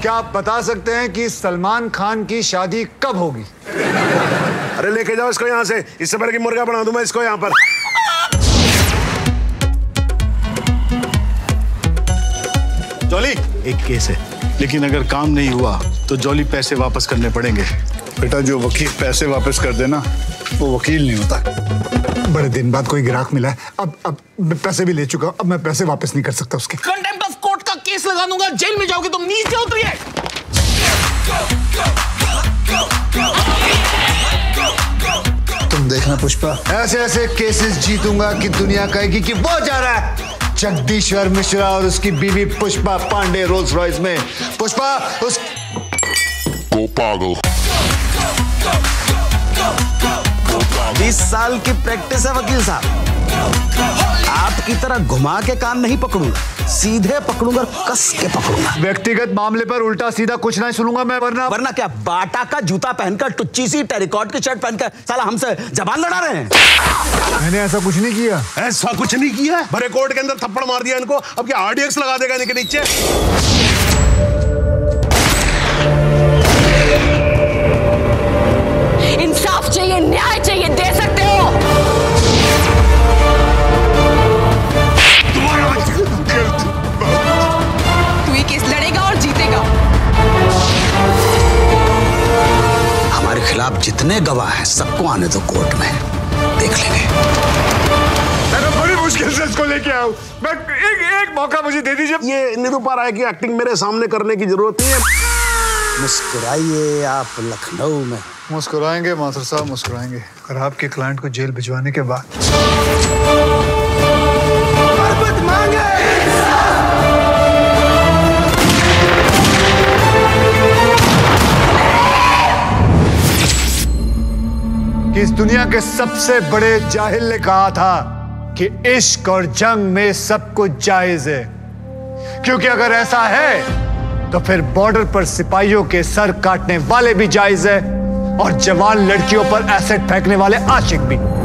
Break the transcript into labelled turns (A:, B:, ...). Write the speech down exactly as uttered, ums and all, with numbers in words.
A: क्या आप बता सकते हैं कि सलमान खान की शादी कब होगी?
B: अरे लेके जाओ इसको यहाँ से, इससे पहले कि मुर्गा बना दूं मैं इसको यहाँ पर।
C: जॉली, एक केस है, लेकिन अगर काम नहीं हुआ तो जॉली पैसे वापस करने पड़ेंगे।
D: बेटा, जो वकील पैसे वापस कर देना वो वकील नहीं होता।
A: बड़े दिन बाद कोई ग्राहक मिला है, अब अब मैं पैसे भी ले चुका हूं, अब मैं पैसे वापस नहीं कर सकता उसके।
E: कंटेम्प्ट ऑफ कोर्ट का केस लगा दूंगा, जेल में जाओगे तुम। नीचे उतरिए।
A: तुम देखना पुष्पा, ऐसे ऐसे केसेस जीतूंगा कि दुनिया कहेगी कि वो जा रहा है जगदीश्वर मिश्रा और उसकी बीवी पुष्पा पांडे रोल्स रॉयस में। पुष्पा उस
F: वो पागल।
E: बीस साल की प्रैक्टिस है वकील साहब। आपकी तरह घुमा के कान नहीं पकड़ूंगा, सीधे पकड़ूंगा, कस के पकड़ूंगा।
A: व्यक्तिगत मामले पर उल्टा सीधा कुछ नहीं सुनूंगा मैं, वरना
E: वरना क्या बाटा का जूता पहनकर, टुच्ची सी टेरिकॉट की शर्ट पहनकर साला हमसे जबान लड़ा रहे हैं?
A: मैंने ऐसा कुछ नहीं किया।
B: ऐसा कुछ नहीं किया, भरे कोर्ट के अंदर थप्पड़ मार दिया इनको, अब क्या आरडीएक्स लगा देगा इनके नीचे?
G: इंसाफ चाहिए, न्याय चाहिए, दे सकते हो?
H: तू ये केस लड़ेगा और जीतेगा।
E: हमारे खिलाफ जितने गवाह हैं सबको आने दो कोर्ट में, देख लेंगे।
A: मैं बड़ी मुश्किल से इसको लेके आया हूं। मैं एक एक मौका मुझे दे दीजिए।
B: ये निरूपा राय की एक्टिंग मेरे सामने करने की जरूरत नहीं है।
E: मुस्कुराइए आप लखनऊ में।
A: मुस्कुराएंगे मास्टर साहब, मुस्कुराएंगे। और आपके क्लाइंट को जेल भिजवाने के बाद कि इस दुनिया के सबसे बड़े जाहिल ने कहा था कि इश्क और जंग में सब कुछ जायज है, क्योंकि अगर ऐसा है तो फिर बॉर्डर पर सिपाहियों के सर काटने वाले भी जायज है और जवान लड़कियों पर एसिड फेंकने वाले आशिक भी।